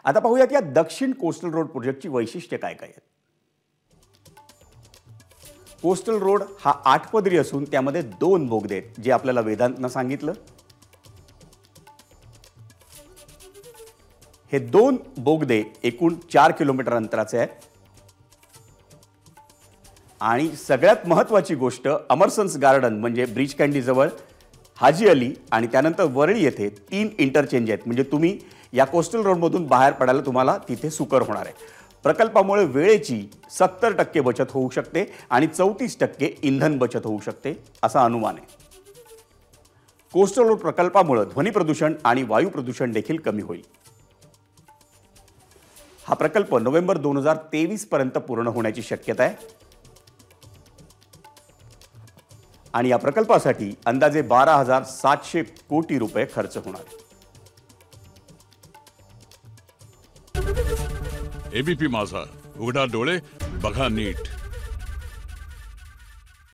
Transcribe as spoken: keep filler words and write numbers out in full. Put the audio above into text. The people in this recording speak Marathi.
आता पाहूयात या दक्षिण कोस्टल रोड प्रोजेक्टची वैशिष्ट्ये काय काय आहेत. कोस्टल रोड हा आठपदरी असून त्यामध्ये दोन बोगदे आहेत, जे आपल्याला वेदांतनं सांगितलं. हे दोन बोगदे एकूण चार किलोमीटर अंतराचे आहेत. आणि सगळ्यात महत्त्वाची गोष्ट, अमरसन्स गार्डन म्हणजे ब्रिज कँडी जवळ हाजी अली आणि त्यानंतर वरळी येथे तीन इंटरचेंज आहेत. म्हणजे तुम्ही या कोस्टल रोडमधून बाहेर पडायला तुम्हाला तिथे सुकर होणार आहे. प्रकल्पामुळे वेळेची सत्तर टक्के बचत होऊ शकते आणि चौतीस टक्के इंधन बचत होऊ शकते असा अनुमान आहे. कोस्टल रोड प्रकल्पामुळे ध्वनी प्रदूषण आणि वायू प्रदूषण देखील कमी होईल. हा प्रकल्प नोव्हेंबर दोन हजार तेवीस पर्यंत पूर्ण होण्याची शक्यता आहे. आणि या प्रकल्पासाठी अंदाजे बारा हजार सातशे कोटी रुपये खर्च होणार. एबीपी माझा, उघडा डोळे बघा नीट.